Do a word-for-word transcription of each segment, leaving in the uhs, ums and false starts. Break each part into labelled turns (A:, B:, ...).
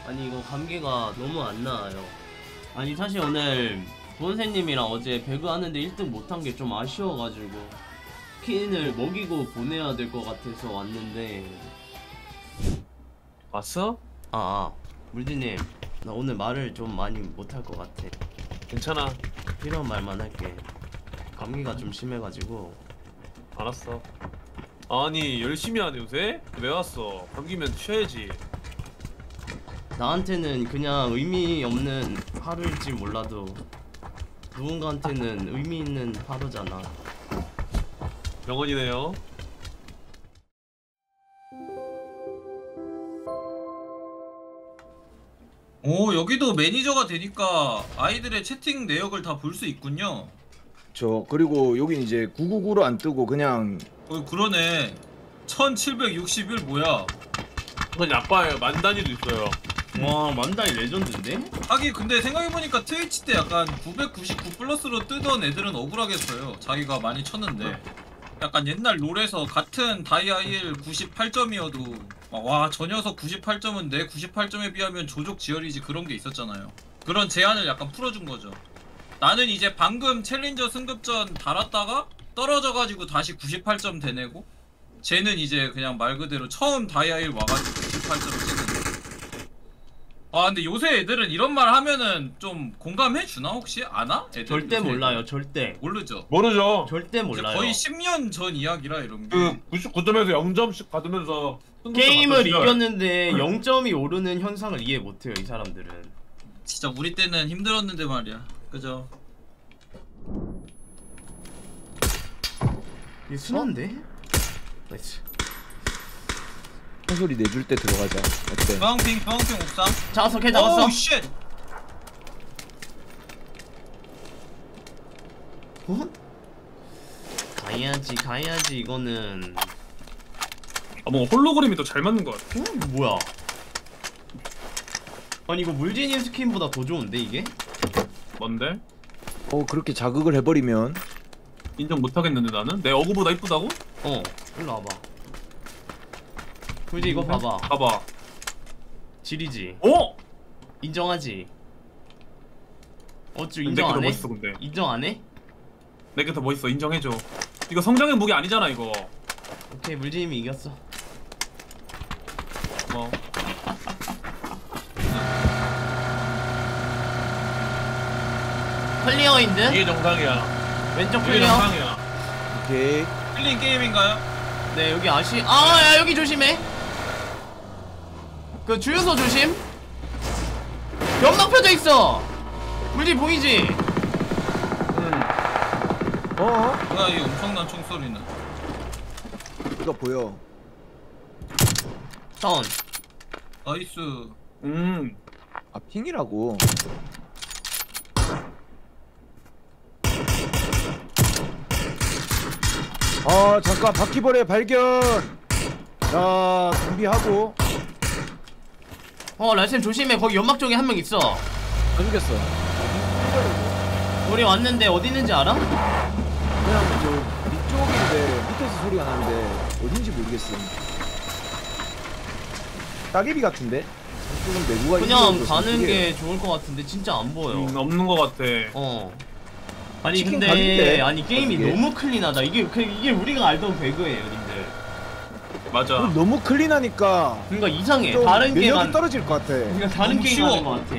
A: 아니 이거 감기가 너무 안 나아요. 아니 사실 오늘 부원생님이랑 어제 배그 하는데 일 등 못한 게 좀 아쉬워가지고 스킨을 먹이고 보내야 될 것 같아서 왔는데.
B: 왔어?
A: 아, 아 물디님 나 오늘 말을 좀 많이 못할 것 같아.
B: 괜찮아.
A: 필요한 말만 할게. 감기가 좀 심해가지고.
B: 알았어. 아니 열심히 하네 요새? 왜 왔어? 감기면 쉬어야지.
A: 나한테는 그냥 의미 없는 하루일지 몰라도 누군가한테는 의미 있는 하루잖아.
B: 병원이네요.
C: 오, 여기도 매니저가 되니까 아이들의 채팅 내역을 다 볼 수 있군요.
D: 저 그리고 여긴 이제 구구구로 안 뜨고 그냥
C: 어, 그러네. 천칠백육십일 뭐야?
B: 그건 약과예요. 만 단위도 있어요.
A: 와 만다이 레전드인데?
C: 하긴 근데 생각해보니까 트위치 때 약간 구백구십구 플러스로 뜨던 애들은 억울하겠어요. 자기가 많이 쳤는데. 약간 옛날 롤에서 같은 다이아일 구십팔 점이어도 와, 저 녀석 구십팔 점은 내 구십팔 점에 비하면 조족지혈이지, 그런 게 있었잖아요. 그런 제한을 약간 풀어준 거죠. 나는 이제 방금 챌린저 승급전 달았다가 떨어져가지고 다시 구십팔 점 되내고, 쟤는 이제 그냥 말 그대로 처음 다이아일 와가지고 구십팔 점을 찍는. 아 근데 요새 애들은 이런 말 하면은 좀 공감해주나 혹시? 아나? 애들
A: 절대
C: 요새
A: 몰라요.
C: 애들?
A: 절대.
C: 모르죠.
B: 모르죠.
A: 절대
C: 이제
A: 몰라요.
C: 거의 십 년 전 이야기라 이런 게.
B: 그 구십구 점에서 영 점씩 받으면서
A: 게임을 이겼는데 영 점이 오르는 현상을 이해 못해요 이 사람들은.
C: 진짜 우리 때는 힘들었는데 말이야. 그죠?
A: 이게 순한데? 나이스.
D: 큰 소리 내줄 때 들어가자. 어때?
C: 주황핑 주황핑 옥상.
A: 잡았어, 걔 잡았어.
C: 오우 쉣.
A: 어? 가야지 가야지 이거는.
B: 아 뭔가 홀로그램이 더 잘 맞는 것 같아.
A: 어? 이거 뭐야? 아니 이거 물지님 스킨보다 더 좋은데 이게?
B: 뭔데?
D: 어 그렇게 자극을 해버리면
B: 인정 못하겠는데 나는? 내 어구보다 이쁘다고?
A: 어 일로 와봐. 굳이 이거 봐봐.
B: 봐봐.
A: 지리지.
B: 어?
A: 인정하지? 어쭈
B: 내게
A: 인정
B: 더
A: 안 해?
B: 멋있어 근데.
A: 인정 안 해?
B: 내게 더 멋있어. 인정해줘. 이거 성장의 무기 아니잖아 이거.
A: 오케이 물지님이 이겼어.
B: 뭐.
A: 클리어인 듯?
B: 이게 정상이야.
A: 왼쪽
B: 이게
A: 클리어.
B: 정상이야.
D: 오케이.
C: 힐링 게임인가요?
A: 네 여기 아시 아 야 여기 조심해. 그 주유소 조심. 연막 펴져 있어. 물지 보이지?
D: 어?
C: 뭐야 이 엄청난 총소리는.
D: 이거 보여.
A: 다운.
C: 나이스.
B: 음.
D: 아 핑이라고. 아 잠깐 바퀴벌레 발견. 자 준비하고.
A: 어 랄쌤 조심해. 거기 연막 쪽에 한 명 있어.
D: 안 죽였어.
A: 우리 왔는데 어디 있는지 알아?
D: 그냥 저 밑쪽인데 밑에서 소리가 나는데 어딘지 모르겠어. 따개비 같은데? 조금 내부가
A: 그냥 가는 게 좋을 것 같은데 진짜 안 보여.
B: 음, 없는 것 같아.
A: 어. 아니
D: 치킨
A: 근데
D: 가는데?
A: 아니 게임이
D: 어떻게?
A: 너무 클린하다. 이게 그, 이게 우리가 알던 배그예요, 님들.
B: 맞아.
D: 그럼 너무 클린하니까
A: 그러니까 이상해.
D: 좀
A: 다른
D: 면역이
A: 게임만
D: 떨어질 것 같아.
A: 그러니까 다른
C: 너무
A: 게임
C: 쉬워.
A: 하는 것 같아.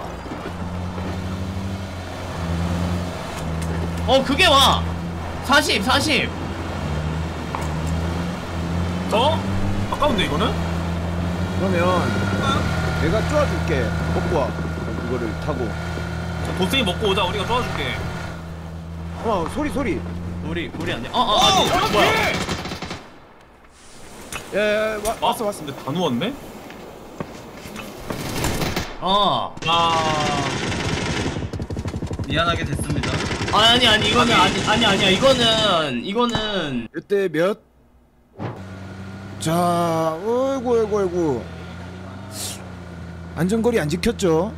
A: 어 그게 와. 사십 사십.
B: 어? 아까운데 이거는?
D: 그러면 내가 쪼아줄게. 먹고 와. 이거를 타고.
B: 자, 도생이 먹고 오자. 우리가 도와줄게.
D: 어 소리 소리.
A: 우리 우리 안 돼. 어어 아니
B: 어,
A: 뭐야?
D: 예, 와,
B: 아,
D: 왔어 왔어.
B: 근데 다 누웠네?
A: 어.
B: 아.
C: 미안하게 됐습니다.
A: 아니 아니 이거는
C: 아니.
A: 아니 아니 아니야. 이거는 이거는
D: 몇 대 몇? 자, 어이구 어이구 어이구. 안전거리 안 지켰죠?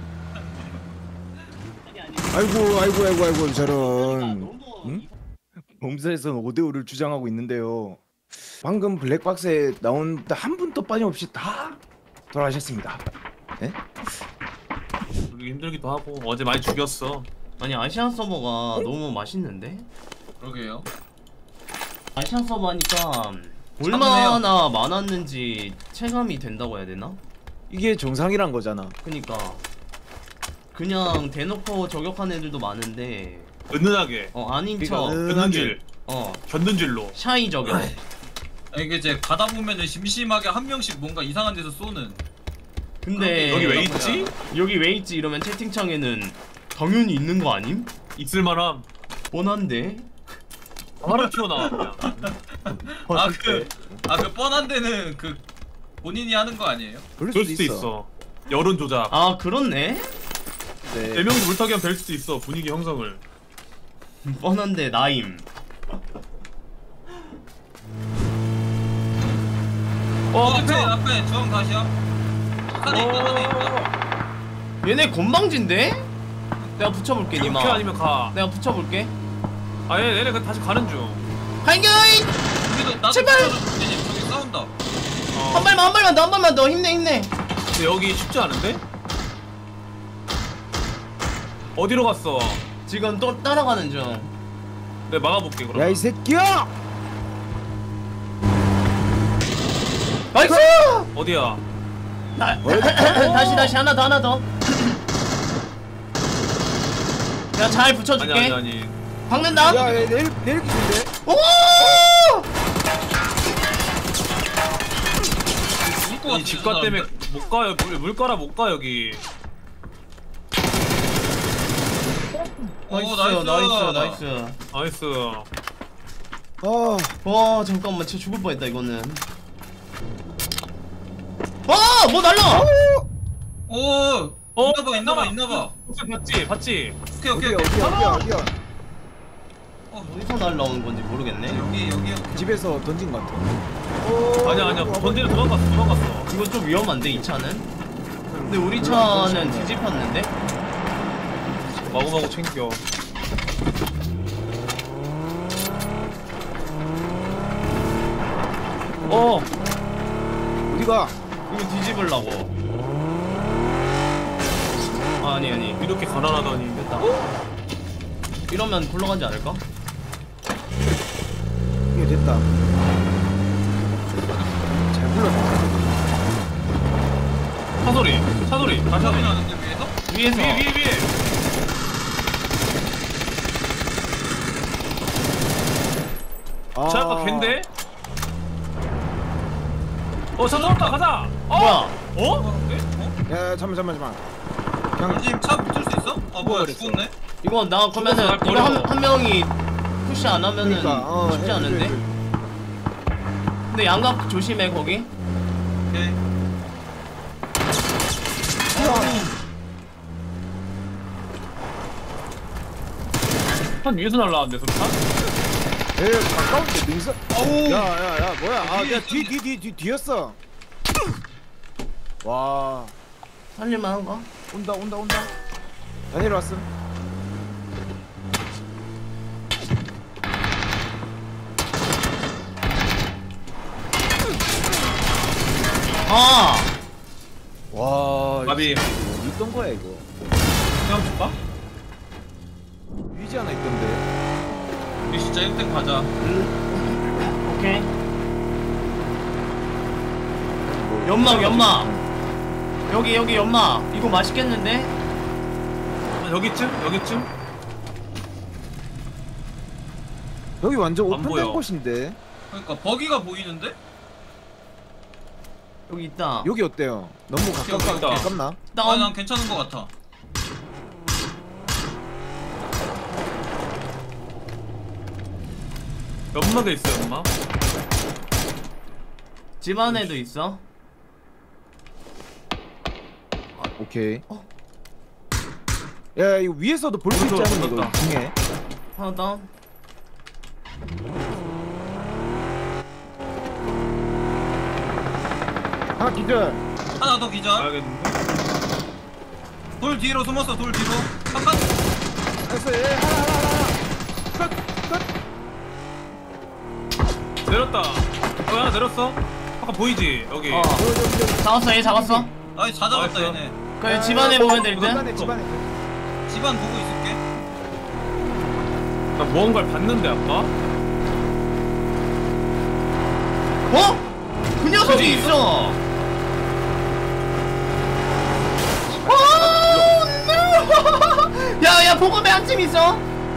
D: 아이고 아이고 아이고 아이고 저런. 응? 범사에서는 오 대 오를 주장하고 있는데요. 방금 블랙박스에 나온 한 분도 빠짐없이 다 돌아가셨습니다.
B: 우리 힘들기도 하고 어제 많이 죽였어.
A: 아니 아시안 서버가 너무 맛있는데?
C: 그러게요.
A: 아시안 서버 하니까 얼마나 많았는지 체감이 된다고 해야 되나?
D: 이게 정상이란 거잖아.
A: 그니까 그냥 대놓고 저격하는 애들도 많은데
B: 은은하게
A: 어 아닌
D: 그러니까
A: 척
D: 은-
B: 곁눈질
A: 어
B: 곁눈질로.
A: 샤이 저격.
C: 이게 이제 가다 보면은 심심하게 한 명씩 뭔가 이상한 데서 쏘는.
A: 근데
B: 여기 왜
C: 뭐야.
B: 있지?
A: 여기 왜 있지 이러면 채팅창에는 당연히 있는 거 아님?
B: 있을만함.
A: 뻔한데?
B: 바로 튀어나와 그냥.
C: 아 그 아 그 뻔한 데는 그 본인이 하는 거 아니에요?
D: 그럴
B: 그럴
D: 수도
B: 수도
D: 있어.
B: 있어. 여론 조작.
A: 아 그렇네?
D: 네.
B: 네 명이 물타기 하면 될 수도 있어. 분위기 형성을.
A: 뻔한데 나임.
B: 어
C: 앞에
B: 앞에.
C: 앞에 주황 다시야. 산에 있다 산에 있다.
A: 얘네 건방진데? 내가 붙여볼게
B: 이렇게
A: 니마.
B: 아니면 가.
A: 내가 붙여볼게.
B: 아얘 얘네 그 다시 가는 중.
A: 발견!
C: 우리도 나도
A: 제발!
C: 붙여줘. 저기 싸운다.
B: 어.
A: 한 발만 한 발만 더 한 발만 더 힘내 힘내.
B: 근데 여기 쉽지 않은데? 어디로 갔어?
A: 지금 또 따라가는 중.
B: 내가 막아볼게 그럼.
D: 야 이 새끼야!
A: 나이스!
B: 어디야?
A: 나, 다시 다시 하나 더 하나 더. 내가 잘 붙여줄게.
B: 아니 아니 아니.
A: 박는다.
D: 야, 얘 내일 내일 기준데?
A: 오!
C: 죽을 것
B: 이 집가
C: 같은
B: 때문에 못 가요. 물, 물가라 못 가 여기.
A: 나이스
C: 오, 나이스.
A: 나이스 나이스.
B: 나이스.
D: 아,
A: 와 잠깐만 진짜 죽을 뻔했다 이거는. 아! 뭐 날라!
C: 오.
B: 어?
C: 있나봐 있나봐 있나봐.
B: 혹시 봤지? 봤지?
C: 오케이 오케이
D: 어디야
C: 오케이.
D: 어디야 어디야 어디야?
A: 어디서 날라오는 건지 모르겠네.
C: 여기 여기 여기.
D: 집에서 던진 것 같아.
B: 아니야 아니야. 번지는 도망갔어 도망갔어.
A: 이거 좀 위험한데 이 차는? 근데 우리 차는 뒤집혔는데?
B: 마구마구 챙겨. 어.
D: 어디가?
A: 이거 뒤집으려고. 아, 아니 아니.
B: 이렇게 가난하다니.
A: 됐다. 이러면 굴러가지 않을까?
D: 이게 됐다. 잘 불렀다.
B: 차소리 차소리 다시
C: 소리
B: 하소리.
C: 나는데 위에서?
A: 위에서.
B: 위에 위에 위에.
D: 아,
B: 자 아까 걘데? 어차 나왔다 가자. 어?
A: 뭐야?
B: 어?
C: 어? 네? 어?
D: 야, 잠만 잠만 잠만. 그냥
C: 원님 차 붙을 수 있어? 아 뭐야
D: 그랬어.
C: 죽었네?
A: 이거 나 그러면은
B: 죽어서
A: 이거
B: 날
A: 한,
B: 버려.
A: 한 명이 푸시 안 하면은
D: 그러니까 어,
A: 쉽지
D: 해,
A: 않은데?
D: 해, 해.
A: 근데 양각 조심해 거기.
C: 오케이.
B: 산 위에서 날라왔는데 소리탄?
D: 에 가까운데 능선.
C: 어우.
D: 야야야 뭐야? 아,
C: 뒤에
D: 야 뒤 뒤 뒤 뒤 뒤였어. 와,
A: 살릴만 한가?
D: 온다 온다 온다. 다 내려왔음.
A: 아!
D: 와,
B: 마비.
D: 이거 어디 있던 거야 이거?
B: 그냥 줄까?
D: 위지 하나 있던데.
C: 우리 진짜 일 등 가자.
A: 오케이. 연막 연막. 여기 여기 연막. 이거 맛있겠는데?
B: 아, 여기쯤? 여기쯤?
D: 여기 완전
B: 안
D: 오픈된
B: 보여.
D: 곳인데.
C: 그러니까 버기가 보이는데?
A: 여기 있다.
D: 여기 어때요? 너무
C: 오케이,
D: 가깝
C: 오케이.
D: 가깝나?
C: 아,
A: 다운.
C: 난 괜찮은 것 같아.
B: 연막에 있어 연막.
A: 집 안에도 있어.
D: 오케이.
A: 어.
D: 야 이거 위에서도 볼 수 있지
B: 오른쪽으로
D: 않은 이거
B: 붙었다.
D: 중에.
A: 하나 다운.
D: 하나 기절.
C: 하나 더 기절.
B: 알겠는데?
C: 돌 뒤로 숨었어. 돌 뒤로. 잠깐.
D: 됐어. 예 하나 하나 하나. 끝 끝.
B: 내렸다. 어 하나 내렸어? 아까 보이지? 여기.
A: 어.
D: 여기 여기 여기.
A: 잡았어 얘 잡았어.
C: 아이 다 잡았다
B: 나이스.
C: 얘네.
A: 그래 집안에 보면 될 듯?
D: 집안에 집안에.
C: 집안 보고 있을게.
B: 나 무언가를 봤는데 아까?
A: 어? 그 녀석이 있어. 야야 보급에 한 팀 있어.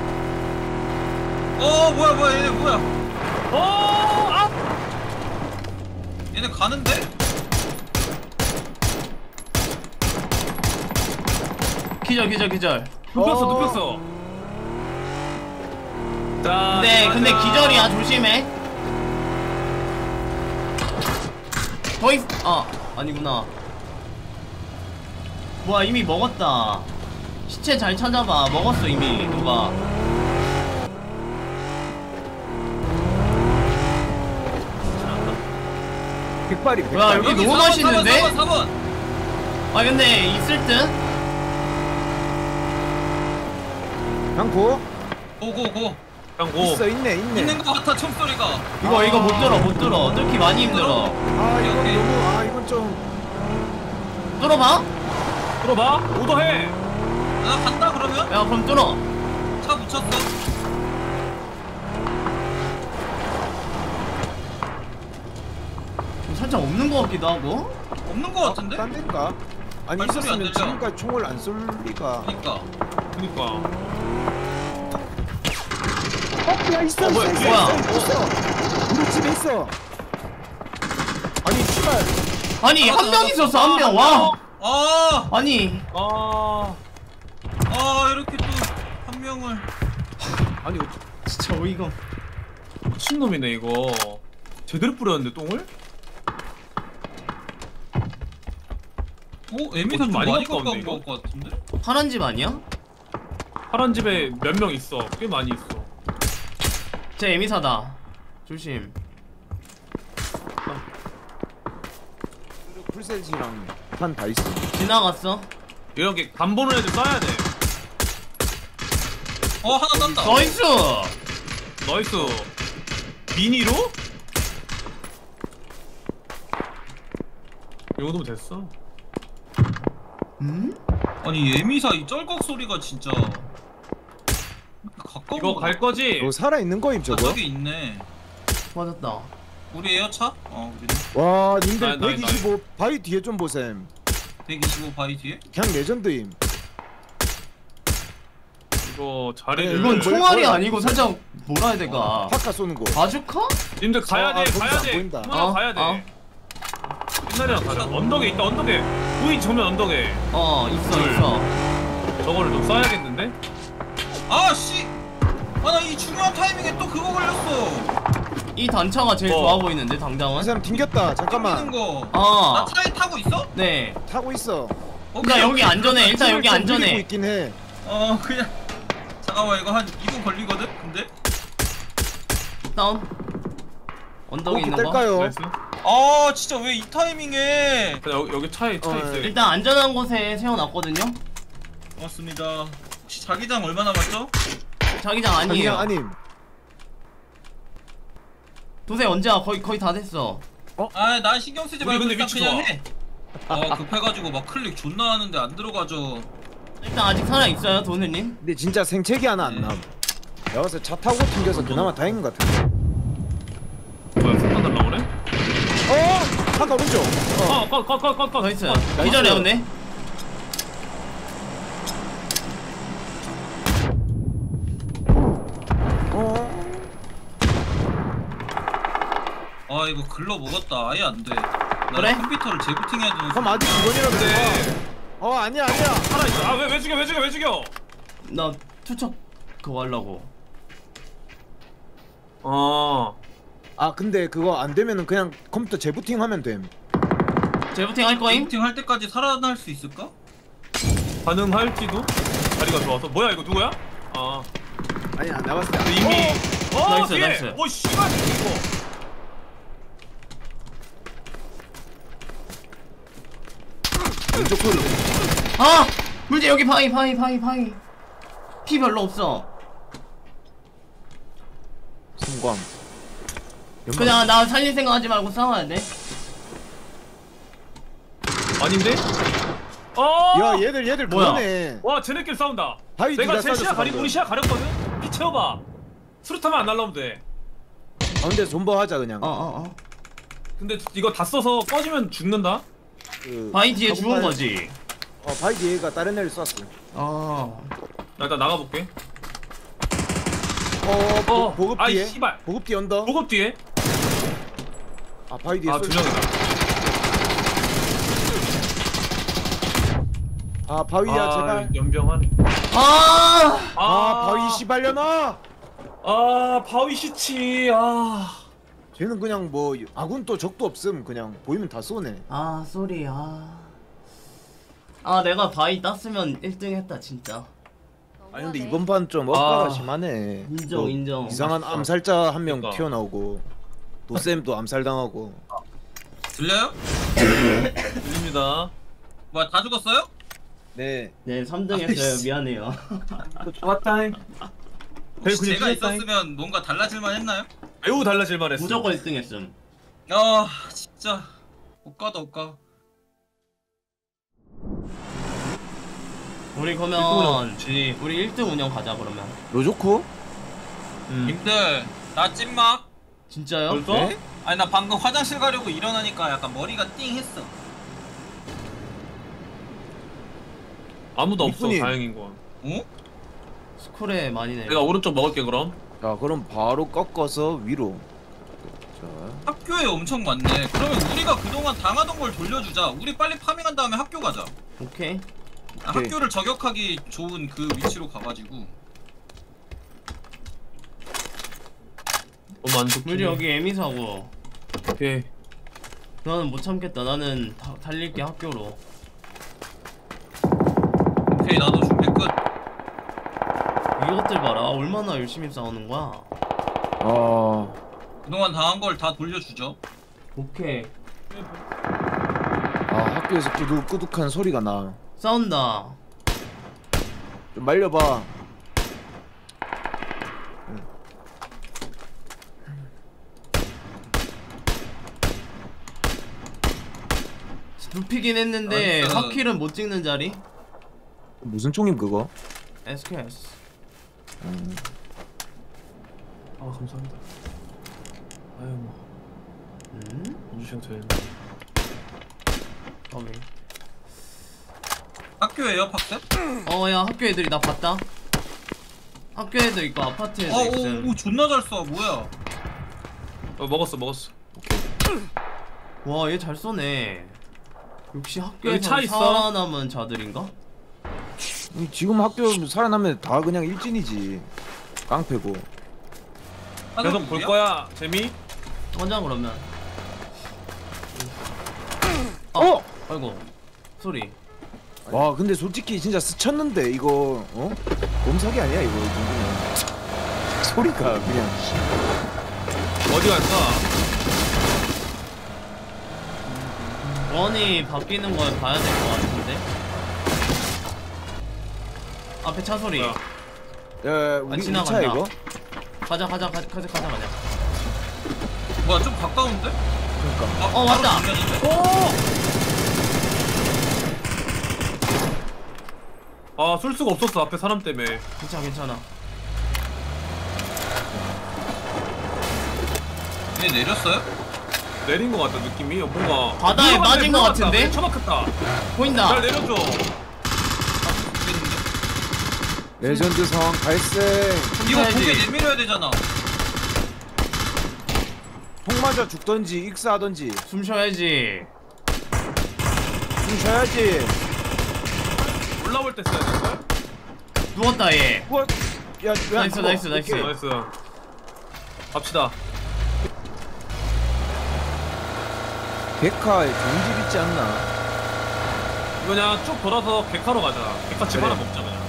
C: 어 뭐야 뭐야 얘네 뭐야?
B: 어! 아!
C: 얘네 가는데?
A: 기절 기절 기절.
B: 눕혔어
D: 어.
B: 눕혔어. 자.
A: 네 근데
B: 가자.
A: 기절이야 조심해. 더 있.. 아 아니구나. 뭐야 이미 먹었다. 시체 잘 찾아봐. 먹었어 이미 누가.
D: 백발이
A: 뭐야,
D: 백발.
A: 여기 너무 맛있는데?
C: 사 번 사 번.
A: 아 근데 있을 듯?
D: 양포
C: 고고고.
B: 그냥 고.
D: 있어 있네 있네.
C: 있는 거 같아 총소리가.
A: 이거
D: 아.
A: 이거 못 들어 못 들어. 뚫기 많이 힘들어.
D: 아 이건
C: 오케이.
D: 너무 아 이건 좀.
A: 뚫어봐?
B: 들어봐. 오더해.
C: 나 간다 그러면?
A: 야 그럼 뚫어.
C: 차 붙였어.
A: 살짝 없는 것 같기도 하고.
C: 없는 거 같은데?
D: 딴 데인가? 아니
C: 발소리 안
D: 있었으면
C: 들려.
D: 지금까지 총을 안 쏠 리가.
C: 그니까.
B: 그니까.
D: 어, 야 있어
B: 어, 뭐야,
D: 있어
A: 뭐야?
D: 있어 있어. 우리 집에 있어. 아니 씨발.
A: 아니 한 명 있었어 한 명. 와.
C: 아,
A: 아니
B: 아.
C: 아 이렇게 또 한 명을.
D: 아니
A: 진짜 어이가.
B: 미친놈이네 이거. 제대로 뿌렸는데 똥을?
C: 오, 에미사
B: 좀
C: 좀
B: 많이
C: 많이
B: 가까운데,
C: 가까운
B: 이거?
C: 것 같은데?
A: 파란 집 아니야?
B: 파란 집에 몇 명 있어. 꽤 많이 있어.
A: 제 에미사다. 조심.
D: 풀셋이랑 판 다 있어.
A: 지나갔어.
B: 이런 게 간 보는 애들 쏴야 돼.
C: 어, 하나 땄다.
A: 나이스.
B: 나이스. 미니로? 이 정도면 됐어.
A: 음?
C: 아니, 에미사 이 쩔꺽 소리가 진짜 가까운
B: 이거
C: 거
B: 갈 거지?
D: 너 살아 있는 거임
C: 아,
D: 저거?
C: 저기 있네.
A: 맞았다.
C: 우리에요, 차? 어, 우리는.
D: 와
B: 나이,
D: 님들
B: 나이,
D: 백이십오 바위 뒤에 좀 보셈.
C: 백이십오 바위 뒤에?
D: 그냥 레전드임.
B: 이거 자리를.
A: 이건
D: 뭐-
A: 총알이
D: 뭐야?
A: 아니고 살짝 뭐라 해야 될까?
D: 파카 쏘는 거.
A: 바주카?
B: 님들 가야
D: 아,
B: 돼,
D: 아, 거기서
B: 가야
D: 안
B: 돼.
D: 보인다.
B: 누나
A: 어,
B: 가야 돼.
A: 어.
B: 옛날이랑 가자. 언덕에 있다, 언덕에. 보이 정면 언덕에.
A: 어 있어
B: 둘.
A: 있어.
B: 저거를 좀 써야겠는데?
C: 아, 씨! 아, 나 이 중요한 타이밍에 또 그거 걸렸어.
A: 이 단차가 제일
B: 어.
A: 좋아 보이는데
D: 이
A: 당장은?
D: 사람 튕겼다.
C: 튕기는
D: 잠깐만.
C: 거.
A: 아.
C: 나 차에 타고 있어?
A: 네.
D: 타고 있어.
C: 어,
A: 일단 여기 안전해. 일단 여기
D: 좀 느리고
A: 안전해.
D: 있긴 해.
C: 어, 그냥. 잠깐만, 이거 한 이 분 걸리거든? 근데?
A: 다운. 언덕에
D: 어떻게
A: 있는 거.
D: 뗄까요?
B: 나이스.
C: 아, 진짜 왜 이 타이밍에.
B: 그냥 여기, 여기 차에, 차에
D: 어,
B: 있어.
A: 일단 안전한 곳에 세워놨거든요.
C: 고맙습니다. 혹시 자기장 얼마 남았죠?
A: 자기장 아니에요.
D: 아니야 아님.
A: 도세 언제야? 거의 거의 다 됐어.
C: 아, 난 신경 쓰지
B: 우리
C: 말고
B: 근데
C: 일단
B: 위치
C: 그냥
B: 좋아.
C: 해. 아, 급해가지고 막 클릭 존나 하는데 안 들어가죠.
A: 일단 아직 살아 있어요, 도세님.
D: 근데 진짜 생채기 하나 안
C: 네.
D: 남. 내가 봤을 때 차 타고 튕겨서 그나마 다행인 것 같은데.
B: 뭐야, 석탄 날라오네?
D: 어! 파카 오른쪽. 어.
B: 어, 컷, 컷, 컷, 컷, 컷.
A: 나이스.
B: 컷.
A: 기절해 근데.
D: 어.
C: 아, 이거 글러 먹었다. 아예 안 돼. 나
A: 그래?
C: 컴퓨터를 재부팅해야 되는.
D: 그럼 아직 이번이라도
B: 네.
D: 돼. 어 아니야 아니야.
B: 살아있어. 아, 왜, 왜 죽여, 왜 죽여, 왜 죽여?
A: 나 투척 그거 하려고.
B: 어.
D: 아 근데 그거 안 되면은 그냥 컴퓨터 재부팅 하면 됨.
A: 재부팅 할 거임?
C: 재부팅 할 때까지 살아날 수 있을까?
B: 가능할지도? 자리가 좋아서. 뭐야, 이거 누구야? 아.
D: 아니야 나 봤을 때
B: 근데 이미. 어,
A: 나이스,
B: 뒤에!
A: 나이스.
B: 오, 씨발, 이거.
D: 왼쪽 소리.
A: 아! 물지 여기 파이 파이 파이 파이. 피 별로 없어.
D: 성광.
A: 그냥 나 살릴 생각하지 말고 싸워야 돼.
B: 아닌데? 어!
D: 야 얘들 얘들
A: 뭐야?
D: 그러네.
B: 와 쟤네끼리 싸운다.
D: 바위
B: 내가
D: 둘다
B: 제 시야
D: 싸졌어,
B: 가리고
D: 방금.
B: 우리 시야 가렸거든? 피 채워봐. 수류탄만 안 날라오면 돼.
D: 가운데 존버하자 그냥.
A: 어어 어.
B: 근데 이거 다 써서 꺼지면 죽는다?
D: 그,
A: 바위 뒤에 죽은
D: 가공판-
A: 거지.
D: 어 바위 뒤에가 다른 애를 쐈어.
A: 아.
B: 나 일단 나가볼게.
D: 어, 보,
B: 어,
D: 보급
B: 아이,
D: 뒤에.
B: 씨발.
D: 보급 뒤 언더.
B: 보급 뒤에?
D: 아 바위 뒤에.
B: 아,
D: 쏠-
B: 두 명이다.
D: 아 바위야
B: 아,
D: 제발.
B: 연병하네.
A: 아.
D: 아, 바위 씨발려나.
B: 아, 바위 시치. 아.
D: 쟤는 그냥 뭐 아군 또 적도 없음 그냥 보이면 다 쏘네.
A: 아 쏘리 아. 아 내가 바위 땄으면 일 등 했다 진짜.
D: 아니 근데 이번 판 좀 억가가
B: 아.
D: 심하네.
A: 인정,
D: 뭐
A: 인정.
D: 이상한 암살자 한 명
B: 그러니까.
D: 튀어나오고 도쌤도 암살당하고.
C: 들려요?
B: 들립니다.
C: 뭐야 다 죽었어요?
D: 네.
A: 네 삼 등 했어요.
D: 아이씨.
A: 미안해요.
B: 좋았다잉.
C: 혹시
B: 그냥
C: 제가
B: 죽였다잉.
C: 있었으면 뭔가 달라질만 했나요?
B: 매우 달라질만 했어.
A: 무조건 일 등 했음.
C: 아 진짜 옷가다 옷가.
A: 우리 그러면
B: 지.
A: 우리 일 등 운영 가자 그러면.
D: 로조코?
A: 음.
C: 님들 나 찐막.
A: 진짜요?
B: 벌써?
D: 네?
C: 아니 나 방금 화장실 가려고 일어나니까 약간 머리가 띵 했어.
B: 아무도 없어.
D: 이쁜이.
B: 다행인 거.
C: 어?
A: 스쿨에 많이 내.
B: 내가 오른쪽 먹을게 그럼.
D: 자 그럼 바로 꺾어서 위로. 자
C: 학교에 엄청 많네. 그러면 우리가 그동안 당하던 걸 돌려주자. 우리 빨리 파밍한 다음에 학교 가자.
A: 오케이.
C: 아,
D: 오케이.
C: 학교를 저격하기 좋은 그 위치로 가가지고.
B: 너무 안 좋긴
A: 우리
B: 해.
A: 여기 에미사고.
B: 오케이.
A: 나는 못 참겠다. 나는 다, 달릴게 학교로.
C: 오케이 나도 준비 끝.
A: 이것들 봐라. 얼마나 열심히 싸우는 거야.
D: 아
C: 그동안 당한 걸 다 돌려주죠.
A: 오케이.
D: 아, 학교에서 꾸둑꾸둑한 소리가 나.
A: 싸운다.
D: 좀 말려봐.
A: 눕히긴 했는데
C: 나이스.
A: 하킬은 못 찍는 자리.
D: 무슨 총임 그거?
A: 에스케이에스.
B: 아 감사합니다. 아유 뭐
A: 음?
B: 해주시면 되는.
A: 오케이.
C: 학교에요 팍셋?
A: 어야 학교 애들이 나 봤다. 학교 애들 있고 아파트 애들 있음.
C: 어오 존나 잘 쏴. 뭐야?
B: 어 먹었어 먹었어.
A: 와 얘 잘 쏘네. 역시
B: 여기
A: 학교에서
B: 차 있어?
A: 살아남은 자들인가?
D: 이 지금 학교 살아나면 다 그냥 일진이지. 깡패고.
B: 계속 볼 거야 재미?
A: 가자 그러면.
D: 어!
A: 아이고 소리.
D: 와 근데 솔직히 진짜 스쳤는데 이거 어? 몸사기 아니야 이거 이 정도면. 소리가 그냥.
B: 어디 갈까?
A: 원이 바뀌는 걸 봐야 될 것 같은데. 앞에 차 소리.
B: 뭐야?
D: 야 우리 우리 차
A: 지나간다.
D: 이거?
A: 가자 가자 가자 가자 가자 가자.
C: 뭐야 좀 가까운데?
D: 그러니까.
C: 아,
A: 어,
C: 바로
A: 왔다.
C: 정면인데?
B: 아 쏠 수가 없었어 앞에 사람 때문에.
A: 괜찮아 괜찮아.
C: 얘 내렸어요?
B: 내린 거 같다 느낌이 뭔가.
A: 바다에
B: 물어봤네,
A: 맞은 거
B: 물어봤다.
A: 같은데?
B: 처박혔다.
A: 보인다.
B: 잘 내려줘.
C: 모르겠는데?
D: 레전드 상황 발생.
C: 이거
A: 해야지.
C: 고개 내밀어야 되잖아.
D: 폭 맞아 죽던지 익사하던지
A: 숨 쉬어야지.
D: 숨 쉬어야지.
B: 올라올 때 써야 될걸?
A: 누웠다 얘.
D: 우와, 야, 왜안
A: 나이스,
D: 죽어?
A: 나이스, 나이스.
D: 오케이.
B: 나이스. 갑시다.
D: 데카에 좋은 집 있지 않나?
B: 이거 그냥 쭉 돌아서 개카로 가자. 개카 집
D: 그래.
B: 하나 먹자 그냥.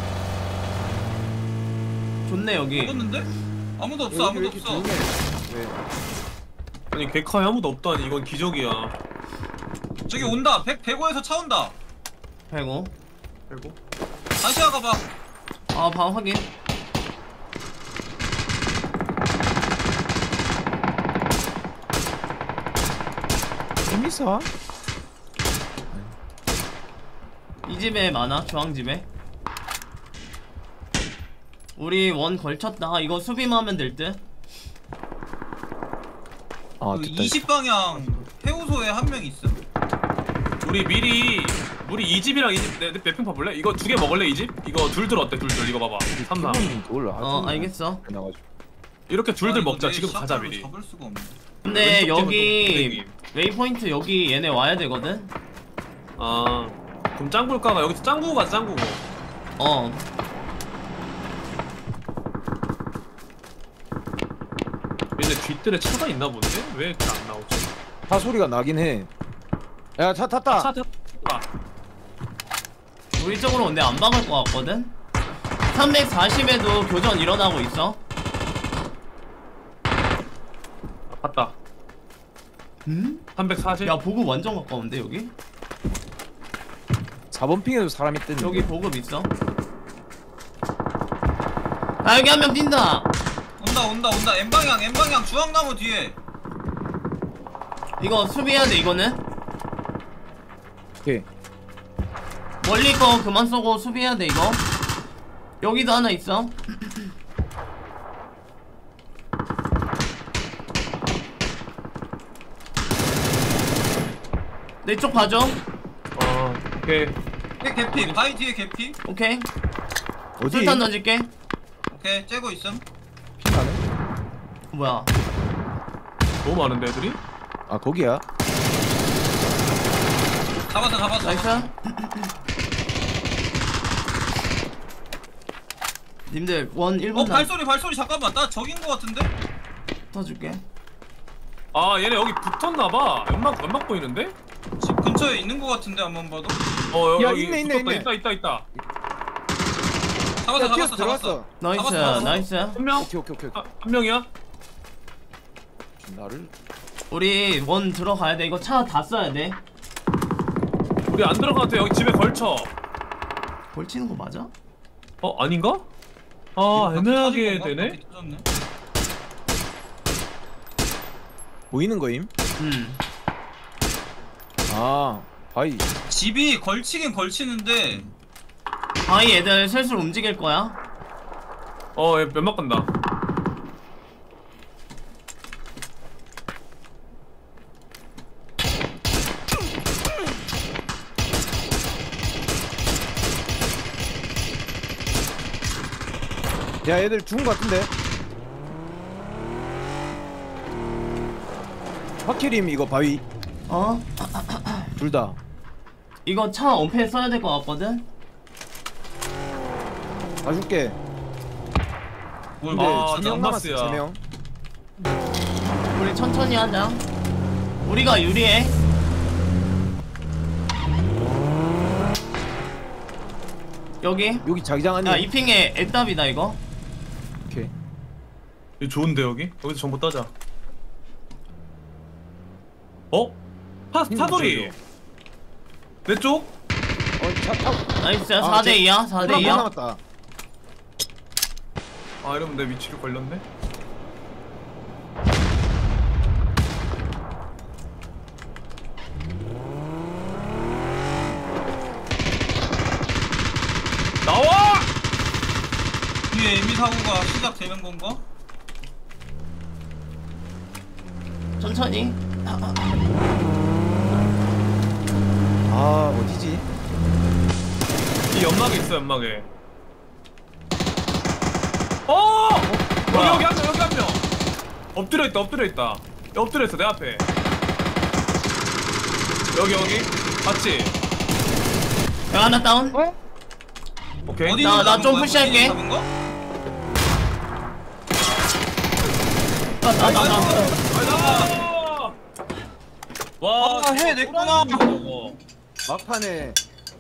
A: 좋네 여기.
C: 죽었는데? 아무도 없어
D: 여기 왜
C: 아무도
D: 이렇게
C: 없어.
D: 조용해? 왜?
B: 아니 개카에 아무도 없다니 이건 기적이야.
C: 저기 온다. 백, 백오에서 차 온다.
A: 배고.
B: 그리고
C: 다시 와가봐.
A: 아 방 확인.
D: 재밌어?
A: 이 집에 많아, 중앙집에. 우리 원 걸쳤다. 이거 수비만 하면 될 듯.
D: 아
C: 그
D: 됐다.
C: 이십 방향 해우소에 한 명 있음.
B: 우리 미리 우리 이 집이랑 이 집 몇 평 봐볼래? 이거 두 개 먹을래 이 집? 이거 둘둘 어때 둘둘 이거 봐봐 삼 삼
D: 몰라.
A: 어, 알겠어.
D: 나가지고.
B: 이렇게 둘둘
C: 아, 이거
B: 먹자
C: 내
B: 지금 가자
C: 샷발로
B: 미리.
C: 잡을 수가 없네.
A: 근데
B: 왼쪽
A: 여기
B: 집은
A: 웨이포인트 여기 얘네 와야 되거든.
B: 아 그럼 짱구일까가 여기서 짱구 가자 짱구.
A: 어.
B: 얘네 뒷뜰에 차가 있나 본데? 왜 이렇게 안 나오지?
D: 차 소리가 나긴 해. 야 차 탔다.
B: 차 탔다.
A: 우리 쪽으로 근데 안 박을 것 같거든. 삼백사십에도 교전 일어나고 있어.
B: 봤다.
A: 음?
B: 삼백사십.
A: 야, 보급 완전 가까운데 여기?
D: 사 번 핑에도 사람이 뜬.
A: 여기 보급 있어. 아, 여기 한 명 뛴다.
C: 온다 온다 온다. M 방향 M 방향 주황나무 뒤에.
A: 이거 수비해야 돼 이거는.
D: 오케이.
A: 멀리 거 그만 쏘고 수비해야 돼 이거. 여기도 하나 있어. 내 쪽 봐줘.
B: 어 오케이.
C: 뒤에 개피. 바위 뒤에 개피.
A: 오케이.
D: 어디?
A: 술탄 던질게.
C: 오케이 째고 있음.
D: 핑하네.
A: 뭐야?
B: 너무 많은데 애들이?
D: 아 거기야.
C: 잡았어 잡았어.
A: 나이스. 님들 원 일
C: 어
A: 분 남
C: 발소리 발소리 잠깐만. 나 적인 거 같은데?
A: 터줄게.
B: 아 얘네 여기 붙었나봐. 연막 연막 보이는데?
C: 집 근처에 있는 거 같은데 한번 봐도.
B: 어 여기
D: 야,
B: 여기
D: 있네, 있네,
B: 붙었다.
D: 있네.
B: 있다 있다 있다.
C: 잡았어
D: 야,
C: 잡았어
D: 뛰어서
C: 잡았어.
D: 들어갔어.
A: 나이스
C: 잡았어, 잡았어.
A: 나이스.
B: 한 명?
D: 오케이 오케이 오케이.
B: 아, 한 명이야?
D: 나를.
A: 우리 원 들어가야 돼. 이거 차 다 써야 돼.
B: 우리 안 들어가도 돼. 여기 집에 걸쳐.
A: 걸치는 거 맞아?
B: 어 아닌가? 아 애매하게 되네.
D: 보이는 거임?
A: 음.
D: 아 바이.
C: 집이 걸치긴 걸치는데
A: 바위 애들 슬슬 움직일 거야.
B: 어, 얘 면막 간다.
D: 야 얘들 죽은 거 같은데. 확킬임 이거 바위.
A: 어?
D: 둘 다.
A: 이거 차 엄폐 써야 될 것 같거든?
D: 봐줄게.
C: 뭘
D: 근데
B: 아,
D: 세 명 남았어.
B: 남았어요.
D: 세 명.
A: 우리 천천히 하자. 우리가 유리해. 여기.
D: 여기 자기장 아니야?
A: 야, 이 핑에 애답이다 이거.
D: 오케이.
B: 이거 좋은데 여기? 여기서 정보 따자. 어? 파 사돌이. 내 쪽?
D: 어차 타고.
A: 나이스.
D: 아,
A: 사 대
D: 쟤-
A: 이야. 사 대
D: 하나 못
A: 이야.
D: 남았다.
B: 아 이러면 내 위치를 걸렸네. 나와!
C: 뒤에 에미 사고가 시작되는 건가?
A: 천천히.
D: 아 어디지?
B: 이 연막에 있어 연막에. 어! 여기
A: 뭐야?
B: 여기 한 명 여기 한 명. 엎드려 있다 엎드려 있다. 야, 엎드려 있어 내 앞에. 여기 여기 봤지?
A: 야, 하나 다운.
D: 어?
B: 오케이.
C: 어디
A: 나-
C: 있는
A: 나
C: 잡은
A: 좀
C: 거야?
A: 푸시할게.
C: 어디 있는 잡은 거?
A: 나, 나, 나, 나.
B: 아! 와,
C: 아, 해냈구나.
B: 저거.
D: 막판에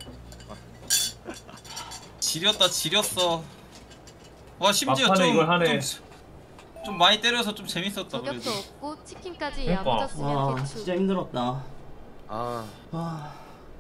C: 지렸다 지렸어. 와 심지어
B: 막판에
C: 좀,
B: 이걸 하네.
C: 좀, 좀 많이 때려서 좀 재밌었다
E: 저격도
C: 그래도.
E: 없고 치킨까지
B: 그러니까.
E: 야무졌으면
A: 와,
E: 대충.
A: 진짜 힘들었다.
D: 아
A: 와.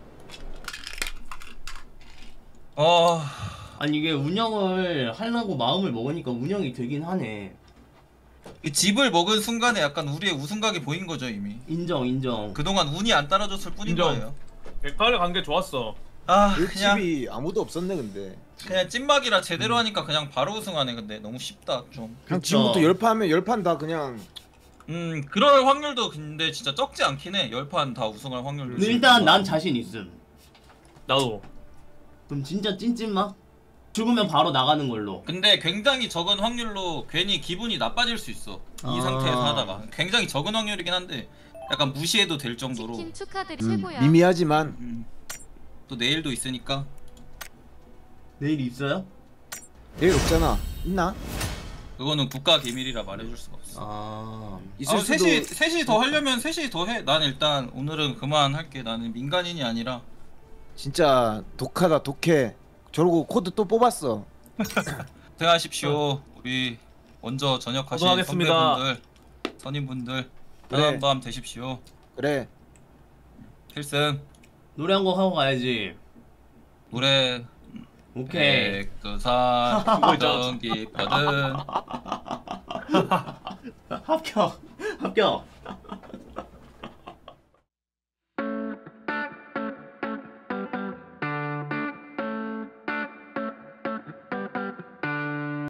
C: 어...
A: 아니 이게 운영을 하려고 마음을 먹으니까 운영이 되긴 하네.
C: 이 집을 먹은 순간에 약간 우리의 우승각이 보인 거죠 이미.
A: 인정, 인정.
C: 그동안 운이 안 따라줬을 뿐인
B: 인정.
C: 거예요.
B: 백팔에 간 게 좋았어.
C: 아 그냥
D: 일집이 아무도 없었네 근데.
C: 그냥 찐막이라 제대로 하니까 그냥 바로 우승하네. 근데 너무 쉽다 좀.
D: 그냥
A: 그쵸.
D: 지금부터 열 판 하면 열 판 다 그냥
C: 음 그럴 확률도 근데 진짜 적지 않긴 해. 열 판 다 우승할 확률도.
A: 근데 일단 난 자신 있음.
B: 나도.
A: 그럼 진짜 찐찐막? 죽으면 바로 나가는 걸로.
C: 근데 굉장히 적은 확률로 괜히 기분이 나빠질 수 있어. 이
A: 아.
C: 상태에서 하다가 굉장히 적은 확률이긴 한데 약간 무시해도 될 정도로.
E: 치킨 축하드리
D: 음,
E: 최고야.
D: 미미하지만
C: 음. 또 내일도 있으니까.
A: 내일 있어요?
D: 내일 없잖아. 있나?
C: 그거는 국가 기밀이라 말해줄 수가 없어.
A: 아.
D: 있을
C: 아,
D: 수도.
C: 셋이 셋이 더 하려면 셋이 더 해. 난 일단 오늘은 그만할게. 나는 민간인이 아니라.
D: 진짜 독하다 독해. 저러고 코드 또 뽑았어.
C: 고생하십시오. 우리 먼저 전역하신
B: 고생하겠습니다.
C: 선배분들, 선임분들
D: 그래.
C: 편한 밤 되십시오.
D: 그래.
C: 필승
A: 노래 한 곡 하고 가야지.
C: 노래
A: 오케이.
C: 백두산 정 깊거든.
A: 합격. 합격.